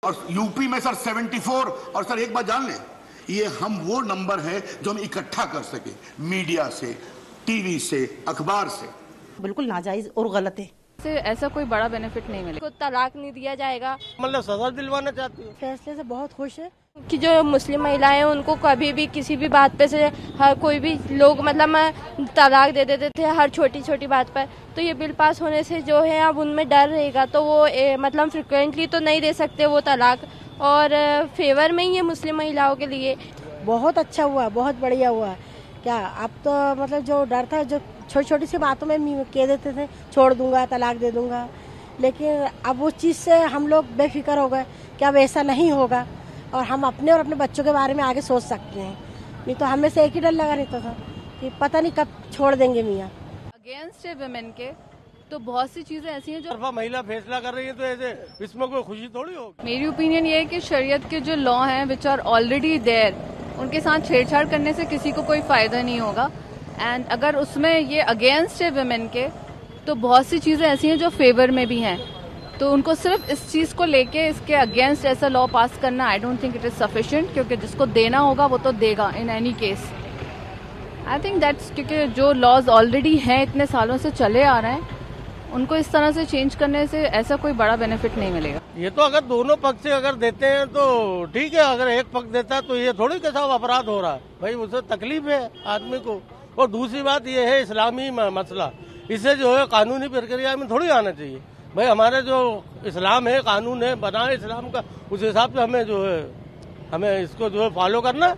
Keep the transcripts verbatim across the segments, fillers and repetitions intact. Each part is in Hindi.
और यूपी में सर चौहत्तर। और सर एक बात जान लें, ये हम वो नंबर है जो हम इकट्ठा कर सके मीडिया से, टीवी से, अखबार से। बिल्कुल नाजायज और गलत है। से ऐसा कोई बड़ा बेनिफिट नहीं मिलेगा। तलाक नहीं दिया जाएगा, मतलब सजा दिलवाना चाहती है। फैसले से बहुत खुश है कि जो मुस्लिम महिलाएं हैं उनको कभी भी किसी भी बात पे से हर कोई भी लोग मतलब तलाक दे देते थे हर छोटी छोटी बात पर। तो ये बिल पास होने से जो है अब उनमें डर रहेगा, तो वो ए, मतलब फ्रिक्वेंटली तो नहीं दे सकते वो तलाक, और फेवर में ही है मुस्लिम महिलाओं के लिए। बहुत अच्छा हुआ, बहुत बढ़िया हुआ। क्या अब तो मतलब जो डर था, जो छोटी छोटी सी बातों में कह देते थे छोड़ दूंगा, तलाक दे दूंगा, लेकिन अब उस चीज़ से हम लोग बेफिक्र हो गए कि अब ऐसा नहीं होगा और हम अपने और अपने बच्चों के बारे में आगे सोच सकते हैं। नहीं तो हमें से एक ही डर लगा रहता था कि पता नहीं कब छोड़ देंगे मियाँ। अगेंस्ट है वुमेन के तो बहुत सी चीजें ऐसी हैं जो महिला फैसला कर रही है, तो ऐसे इसमें कोई खुशी थोड़ी होगी। मेरी ओपिनियन ये है कि शरीयत के जो लॉ हैं विच आर ऑलरेडी देयर, उनके साथ छेड़छाड़ करने से किसी को कोई फायदा नहीं होगा। एंड अगर उसमें ये अगेंस्ट है वुमेन के तो बहुत सी चीजें ऐसी हैं जो फेवर में भी हैं, तो उनको सिर्फ इस चीज को लेके इसके अगेंस्ट ऐसा लॉ पास करना I don't think it is sufficient, क्योंकि जिसको देना होगा वो तो देगा in any case. I think that's क्योंकि जो लॉज ऑलरेडी हैं इतने सालों से चले आ रहे हैं, उनको इस तरह से चेंज करने से ऐसा कोई बड़ा बेनिफिट नहीं मिलेगा। ये तो अगर दोनों पक्ष से अगर देते हैं तो ठीक है, अगर एक पक्ष देता है तो ये थोड़ी के साथ अपराध हो रहा है भाई, उसे तकलीफ है आदमी को। और दूसरी बात ये है इस्लामी मसला, इसे जो है कानूनी प्रक्रिया में थोड़ी आना चाहिए भाई। हमारे जो इस्लाम है, कानून है, बना है इस्लाम का, उस हिसाब से हमें जो है हमें इसको जो है फॉलो करना,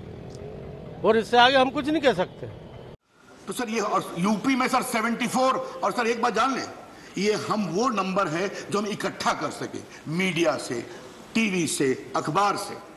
और इससे आगे हम कुछ नहीं कह सकते। तो सर ये और यूपी में सर चौहत्तर। और सर एक बात जान लें, ये हम वो नंबर है जो हम इकट्ठा कर सके मीडिया से, टीवी से, अखबार से।